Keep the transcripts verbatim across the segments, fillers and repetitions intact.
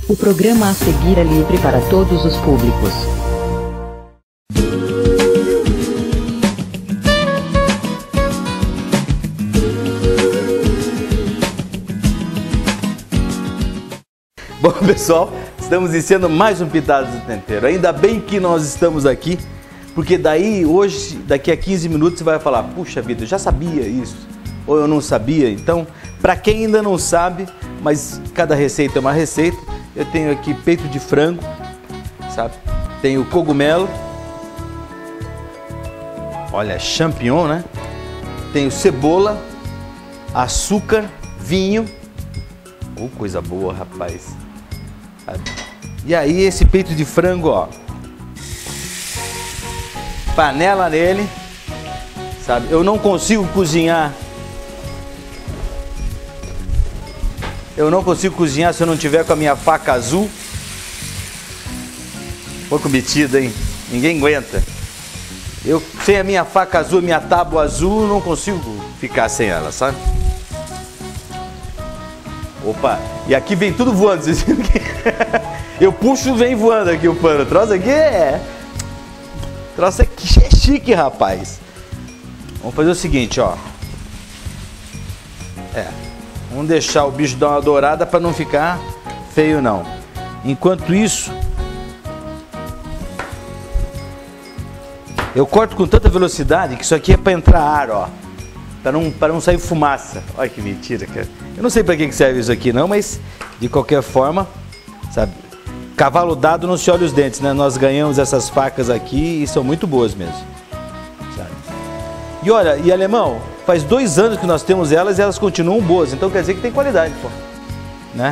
O programa a seguir é livre para todos os públicos. Bom, pessoal, estamos iniciando mais um Pitadas do Tempero. Ainda bem que nós estamos aqui, porque daí hoje, daqui a quinze minutos, você vai falar: puxa vida, eu já sabia isso, ou eu não sabia. Então, para quem ainda não sabe, mas cada receita é uma receita, eu tenho aqui peito de frango, sabe? Tenho cogumelo, olha, champignon, né? Tenho cebola, açúcar, vinho. Oh, coisa boa, rapaz. E aí esse peito de frango, ó, panela nele, sabe? Eu não consigo cozinhar, eu não consigo cozinhar se eu não tiver com a minha faca azul. Pouco metida, hein? Ninguém aguenta. Eu sem a minha faca azul, minha tábua azul, não consigo ficar sem ela, sabe? Opa, e aqui vem tudo voando. Eu puxo, vem voando aqui o pano. O troço aqui é... O troço aqui é chique, rapaz. Vamos fazer o seguinte, ó. É, vamos deixar o bicho dar uma dourada para não ficar feio, não. Enquanto isso, eu corto com tanta velocidade que isso aqui é para entrar ar, ó. Para não, para não sair fumaça. Olha que mentira, cara. Eu não sei para que serve isso aqui não, mas de qualquer forma, sabe? Cavalo dado não se olha os dentes, né? Nós ganhamos essas facas aqui e são muito boas mesmo, sabe? E olha, e alemão, faz dois anos que nós temos elas e elas continuam boas, então quer dizer que tem qualidade, pô, né?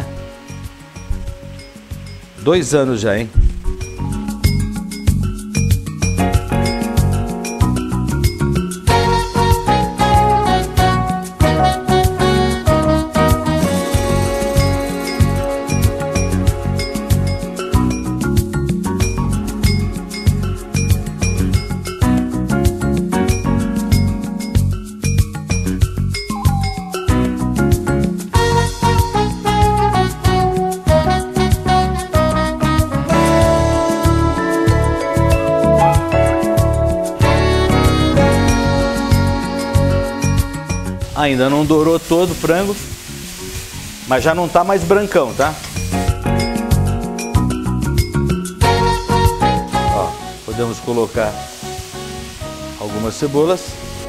Dois anos já, hein? Ainda não dourou todo o frango, mas já não tá mais brancão, tá? Ó, podemos colocar algumas cebolas.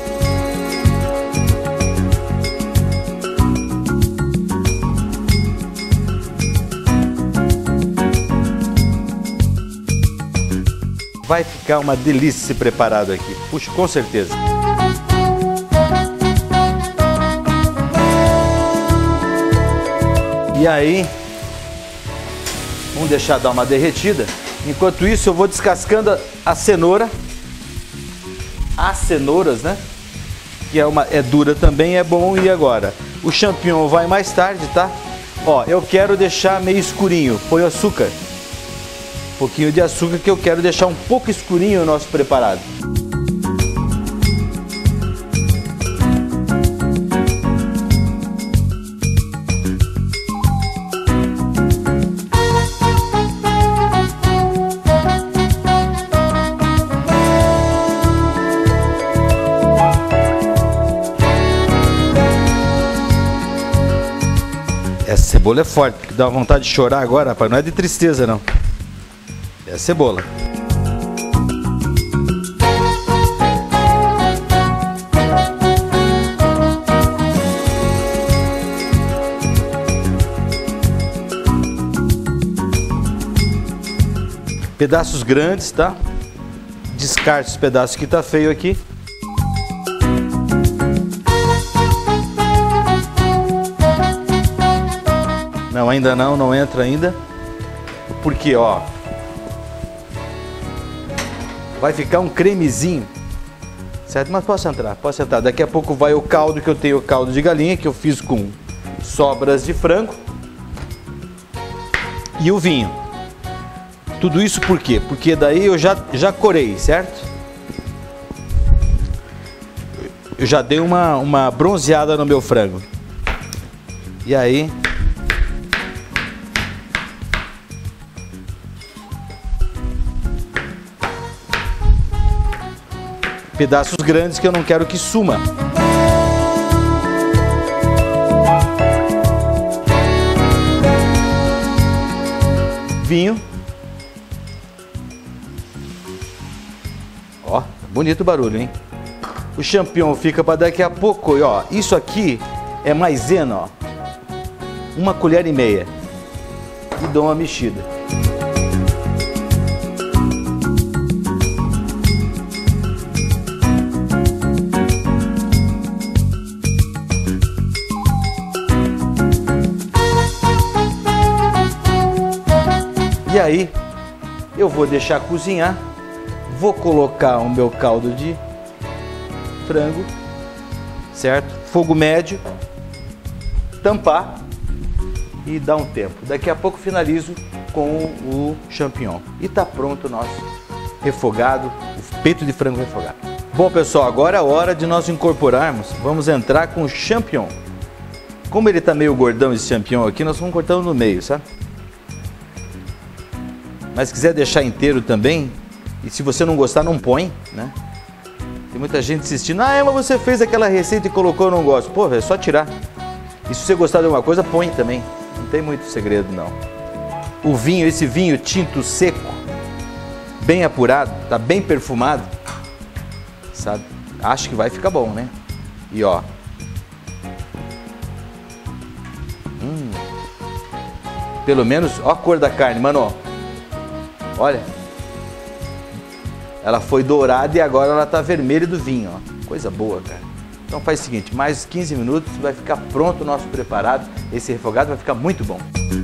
Vai ficar uma delícia esse preparado aqui, puxa, com certeza. E aí, vamos deixar dar uma derretida. Enquanto isso, eu vou descascando a cenoura. As cenouras, né? Que é, uma, é dura também, é bom. E agora? O champignon vai mais tarde, tá? Ó, eu quero deixar meio escurinho. Põe açúcar. Um pouquinho de açúcar que eu quero deixar um pouco escurinho o nosso preparado. Essa cebola é forte, porque dá vontade de chorar agora, rapaz. Não é de tristeza, não. É cebola. Pedaços grandes, tá? Descarte os pedaços que tá feio aqui. Não, ainda não, não entra ainda. Porque, ó, vai ficar um cremezinho, certo? Mas posso entrar, posso entrar. Daqui a pouco vai o caldo, que eu tenho o caldo de galinha, que eu fiz com sobras de frango. E o vinho. Tudo isso por quê? Porque daí eu já, já corei, certo? Eu já dei uma, uma bronzeada no meu frango. E aí... pedaços grandes que eu não quero que suma. Vinho. Ó, bonito o barulho, hein? O champignon fica para daqui a pouco. E ó, isso aqui é maisena, ó. Uma colher e meia. E dou uma mexida. E aí, eu vou deixar cozinhar. Vou colocar o meu caldo de frango, certo? Fogo médio, tampar e dar um tempo. Daqui a pouco finalizo com o champignon. E tá pronto o nosso refogado, o peito de frango refogado. Bom, pessoal, agora é a hora de nós incorporarmos. Vamos entrar com o champignon. Como ele tá meio gordão esse champignon aqui, nós vamos cortando no meio, sabe? Mas se quiser deixar inteiro também, e se você não gostar, não põe, né? Tem muita gente assistindo. Ah, Emma, você fez aquela receita e colocou, eu não gosto. Pô, é só tirar. E se você gostar de alguma coisa, põe também. Não tem muito segredo, não. O vinho, esse vinho tinto seco, bem apurado, tá bem perfumado, sabe? Acho que vai ficar bom, né? E ó. Hum. Pelo menos, ó a cor da carne, mano. Olha. Ela foi dourada e agora ela tá vermelha do vinho, ó. Coisa boa, cara. Então faz o seguinte, mais quinze minutos vai ficar pronto o nosso preparado. Esse refogado vai ficar muito bom.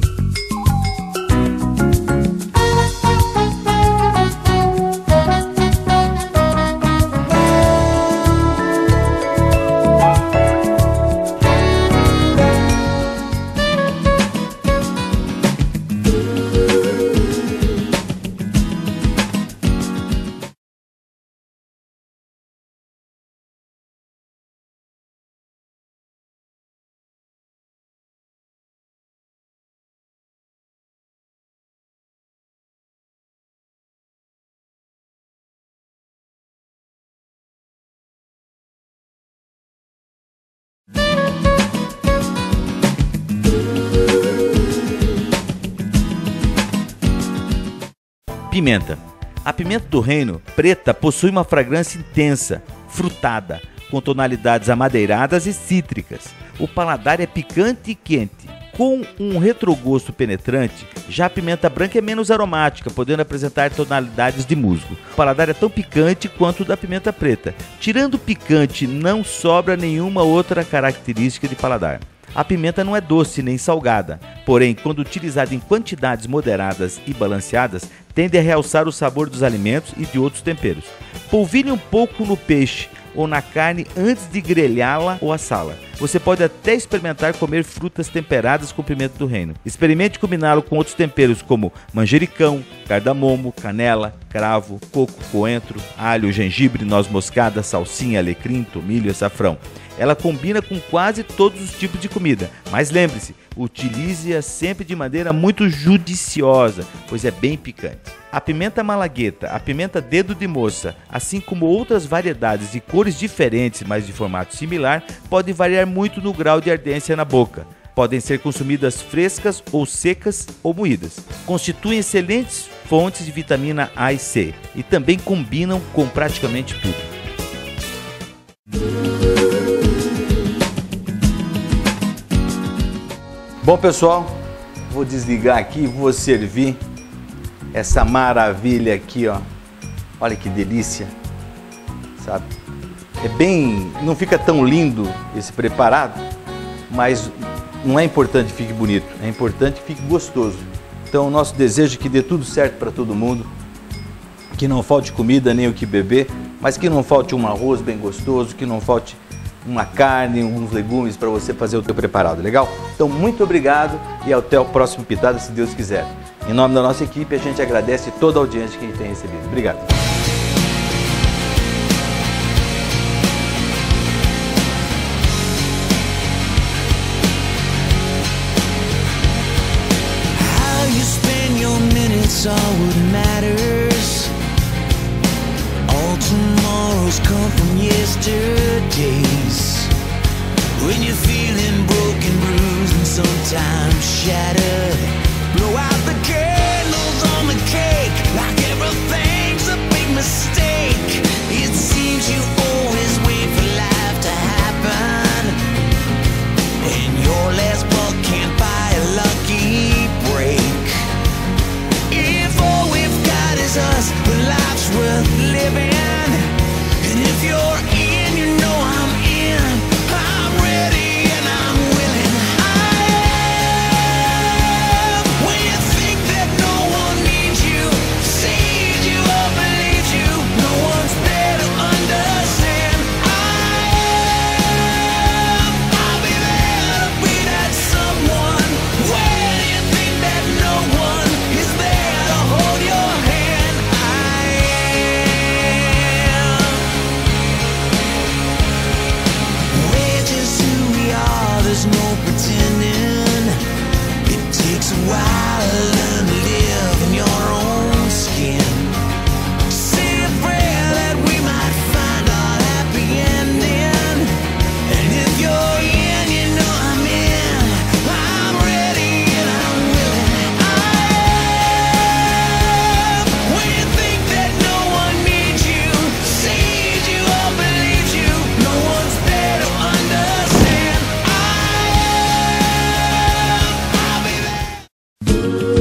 Pimenta. A pimenta do reino preta possui uma fragrância intensa, frutada, com tonalidades amadeiradas e cítricas. O paladar é picante e quente, com um retrogosto penetrante. Já a pimenta branca é menos aromática, podendo apresentar tonalidades de musgo. O paladar é tão picante quanto o da pimenta preta. Tirando o picante, não sobra nenhuma outra característica de paladar. A pimenta não é doce nem salgada, porém, quando utilizada em quantidades moderadas e balanceadas, tende a realçar o sabor dos alimentos e de outros temperos. Polvilhe um pouco no peixe ou na carne antes de grelhá-la ou assá-la. Você pode até experimentar comer frutas temperadas com pimenta do reino. Experimente combiná-lo com outros temperos como manjericão, cardamomo, canela, cravo, coco, coentro, alho, gengibre, noz moscada, salsinha, alecrim, tomilho e açafrão. Ela combina com quase todos os tipos de comida, mas lembre-se, utilize-a sempre de maneira muito judiciosa, pois é bem picante. A pimenta malagueta, a pimenta dedo de moça, assim como outras variedades de cores diferentes, mas de formato similar, podem variar muito no grau de ardência na boca. Podem ser consumidas frescas ou secas ou moídas. Constituem excelentes fontes de vitamina A e C e também combinam com praticamente tudo. Bom, pessoal, vou desligar aqui e vou servir essa maravilha aqui, ó. Olha que delícia, sabe? É bem, não fica tão lindo esse preparado, mas não é importante que fique bonito, é importante que fique gostoso. Então, o nosso desejo é que dê tudo certo para todo mundo, que não falte comida nem o que beber, mas que não falte um arroz bem gostoso, que não falte uma carne, uns legumes para você fazer o teu preparado, legal? Então, muito obrigado e até o próximo Pitada, se Deus quiser. Em nome da nossa equipe, a gente agradece toda a audiência que a gente tem recebido. Obrigado. How you spend your minutes are what matters. All tomorrow's memories come from yesterdays. When you're feeling broken, bruised, and sometimes shattered, blow out the candles on the cake like everything's a big mistake. It seems you always wait for life to happen, and your last buck can't buy a lucky break. If all we've got is us, then life's worth living. And if you're in, you know I'm in. I'm ready and I'm willing. I am. When you think that no one needs you, sees you or believes you, no one's there to understand. I am. I'll be there to be that someone. When you think that no one is there to hold your hand, I am. We're just who we are, there's no pretending. It takes a while to learn to live in your own skin. Say a prayer that we might find our happy ending. And if you're in, you know I'm in. I'm ready and I'm willing. I am. When you think that no one needs you, sees you or believes you, no one's there to understand. I am. I'll be there.